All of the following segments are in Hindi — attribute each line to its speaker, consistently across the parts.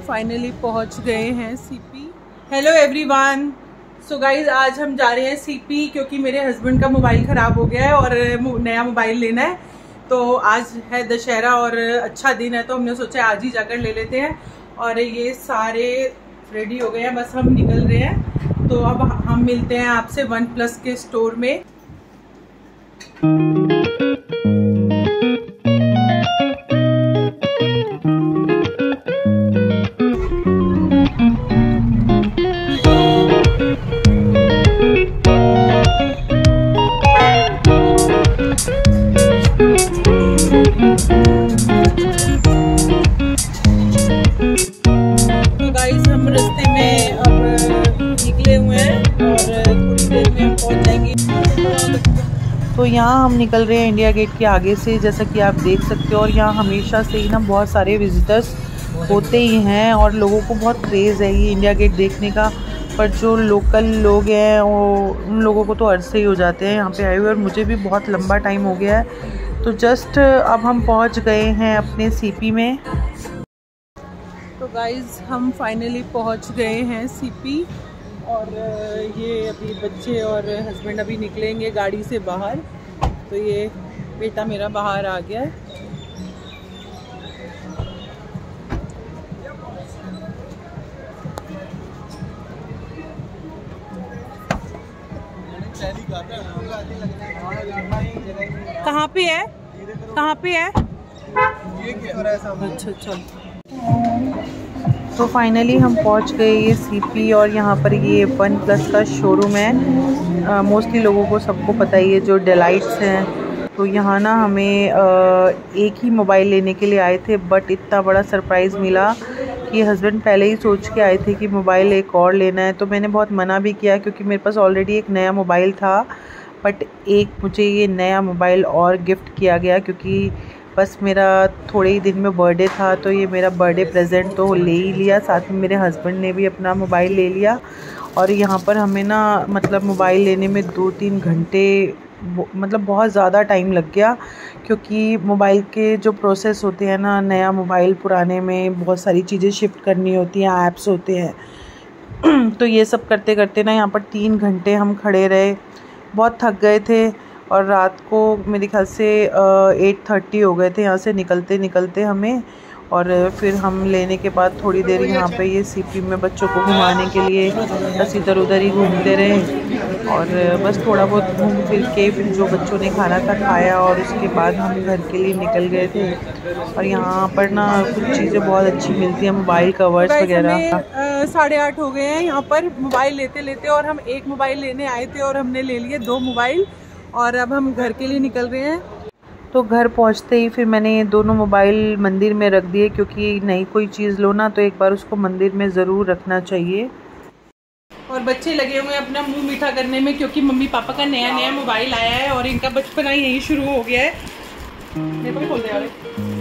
Speaker 1: फाइनली पहुंच गए हैं CP. Hello everyone. So guys आज हम जा रहे हैं सीपी क्योंकि मेरे हस्बैंड का मोबाइल ख़राब हो गया है और नया मोबाइल लेना है। तो आज है दशहरा और अच्छा दिन है तो हमने सोचा आज ही जाकर ले लेते हैं। और ये सारे रेडी हो गए हैं, बस हम निकल रहे हैं। तो अब हम मिलते हैं आपसे OnePlus के स्टोर में। हम रास्ते में अब निकले हुए हैं और थोड़ी देर में हम पहुंच जाएंगे। तो यहाँ हम निकल रहे हैं इंडिया गेट के आगे से, जैसा कि आप देख सकते हो। और यहाँ हमेशा से ही ना बहुत सारे विजिटर्स होते ही हैं और लोगों को बहुत क्रेज़ है ये इंडिया गेट देखने का। पर जो लोकल लोग हैं वो उन लोगों को तो अरसे ही हो जाते हैं यहाँ पे आए हुए, और मुझे भी बहुत लंबा टाइम हो गया है। तो जस्ट अब हम पहुँच गए हैं अपने सीपी में। तो गाइज़ हम फाइनली पहुंच गए हैं सीपी और ये अभी बच्चे और हस्बैंड अभी निकलेंगे गाड़ी से बाहर। तो ये बेटा मेरा बाहर आ गया है। कहाँ पे है, कहाँ पे है? अच्छा अच्छा। तो फाइनली हम पहुंच गए ये सीपी और यहाँ पर ये OnePlus का शोरूम है। मोस्टली लोगों को सबको पता ही है जो डेलाइट्स हैं। तो यहाँ ना हमें एक ही मोबाइल लेने के लिए आए थे, बट इतना बड़ा सरप्राइज़ मिला कि हस्बैंड पहले ही सोच के आए थे कि मोबाइल एक और लेना है। तो मैंने बहुत मना भी किया क्योंकि मेरे पास ऑलरेडी एक नया मोबाइल था, बट एक मुझे ये नया मोबाइल और गिफ्ट किया गया क्योंकि बस मेरा थोड़े ही दिन में बर्थडे था। तो ये मेरा बर्थडे प्रेजेंट तो ले ही लिया, साथ में मेरे हस्बैंड ने भी अपना मोबाइल ले लिया। और यहाँ पर हमें ना मतलब मोबाइल लेने में 2-3 घंटे मतलब बहुत ज़्यादा टाइम लग गया, क्योंकि मोबाइल के जो प्रोसेस होते हैं ना, नया मोबाइल पुराने में बहुत सारी चीज़ें शिफ्ट करनी होती हैं, ऐप्स होते हैं। तो ये सब करते करते ना यहाँ पर 3 घंटे हम खड़े रहे, बहुत थक गए थे। और रात को मेरे ख्याल से 8:30 हो गए थे यहाँ से निकलते निकलते हमें। और फिर हम लेने के बाद थोड़ी देर यहाँ पे ये सीपी में बच्चों को घुमाने के लिए बस इधर उधर ही घूमते रहे। और बस थोड़ा बहुत घूम फिर के फिर जो बच्चों ने खाना था खाया और उसके बाद हम घर के लिए निकल गए थे। और यहाँ पर ना कुछ चीज़ें बहुत अच्छी मिलती हैं, मोबाइल कवर्स वगैरह। 8:30 हो गए हैं यहाँ पर मोबाइल लेते लेते, और हम एक मोबाइल लेने आए थे और हमने ले लिए 2 मोबाइल। और अब हम घर के लिए निकल रहे हैं। तो घर पहुंचते ही फिर मैंने ये दोनों मोबाइल मंदिर में रख दिए, क्योंकि नई कोई चीज़ लो ना तो एक बार उसको मंदिर में ज़रूर रखना चाहिए। और बच्चे लगे हुए हैं अपना मुंह मीठा करने में, क्योंकि मम्मी पापा का नया नया मोबाइल आया है और इनका बचपना ही यही शुरू हो गया है। मेरे को भी खोल दे वाले।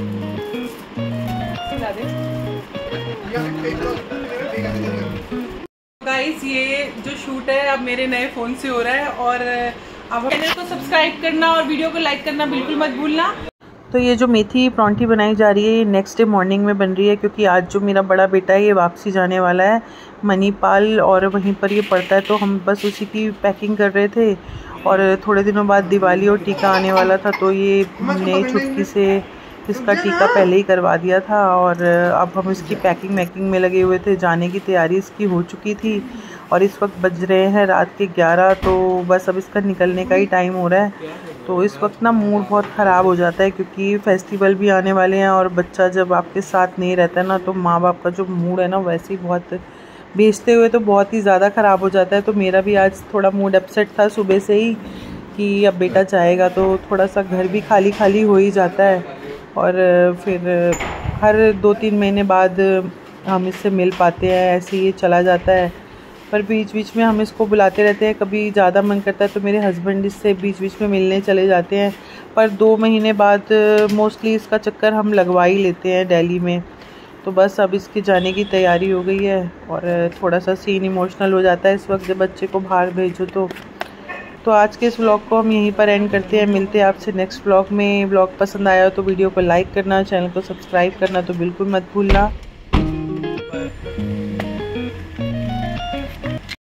Speaker 1: गाइस ये जो शूट है अब मेरे नए फ़ोन से हो रहा है, और अब चैनल को सब्सक्राइब करना और वीडियो को लाइक करना बिल्कुल मत भूलना। तो ये जो मेथी परौंठी बनाई जा रही है ये नेक्स्ट डे मॉर्निंग में बन रही है, क्योंकि आज जो मेरा बड़ा बेटा है ये वापसी जाने वाला है मणिपाल, और वहीं पर ये पड़ता है। तो हम बस उसी की पैकिंग कर रहे थे। और थोड़े दिनों बाद दिवाली और टीका आने वाला था, तो ये हमने छुटकी से इसका टीका पहले ही करवा दिया था। और अब हम इसकी पैकिंग मैकिंग में लगे हुए थे, जाने की तैयारी इसकी हो चुकी थी। और इस वक्त बज रहे हैं रात के 11, तो बस अब इसका निकलने का ही टाइम हो रहा है। तो इस वक्त ना मूड बहुत ख़राब हो जाता है, क्योंकि फेस्टिवल भी आने वाले हैं और बच्चा जब आपके साथ नहीं रहता है ना, तो माँ बाप का जो मूड है ना वैसे ही बहुत भेजते हुए तो बहुत ही ज़्यादा ख़राब हो जाता है। तो मेरा भी आज थोड़ा मूड अपसेट था सुबह से ही कि अब बेटा जाएगा, तो थोड़ा सा घर भी खाली खाली हो ही जाता है। और फिर हर 2-3 महीने बाद हम इससे मिल पाते हैं, ऐसे ये चला जाता है। पर बीच बीच में हम इसको बुलाते रहते हैं, कभी ज़्यादा मन करता है तो मेरे हस्बैंड इससे बीच बीच में मिलने चले जाते हैं। पर 2 महीने बाद मोस्टली इसका चक्कर हम लगवा ही लेते हैं दिल्ली में। तो बस अब इसके जाने की तैयारी हो गई है, और थोड़ा सा सीन इमोशनल हो जाता है इस वक्त जब बच्चे को बाहर भेजो। तो आज के इस व्लॉग को हम यहीं पर एंड करते हैं। मिलते हैं आपसे नेक्स्ट व्लॉग में। व्लॉग पसंद आया तो वीडियो को लाइक करना, चैनल को सब्सक्राइब करना तो बिल्कुल मत भूलना। है।